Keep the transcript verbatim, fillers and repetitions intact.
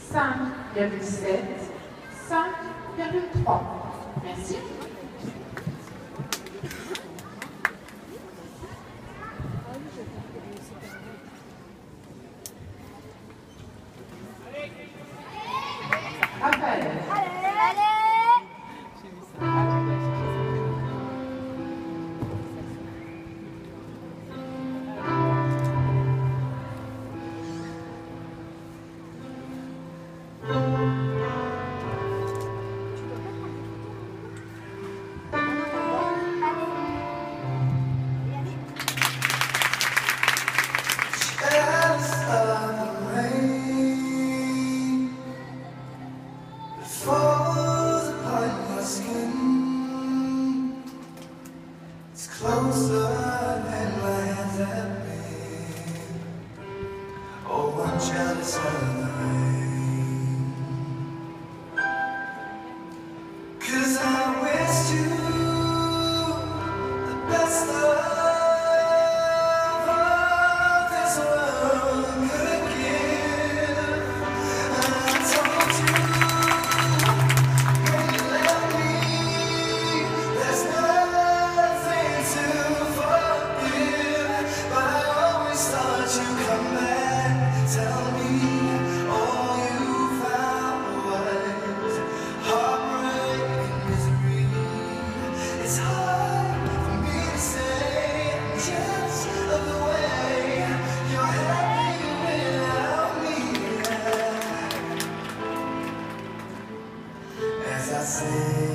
cinq virgule sept, cinq virgule trois. Merci. Raphaël. Closer than my hands have been. Oh, I'm jealous of the rain. 'Cause I wish you the best of all this world could give. And I told you when you left me, there's nothing to forgive. But I always thought you'd come back, tell me all you found was heartbreak and misery. It's hard for me to say, just of the way you're happy without me. As I say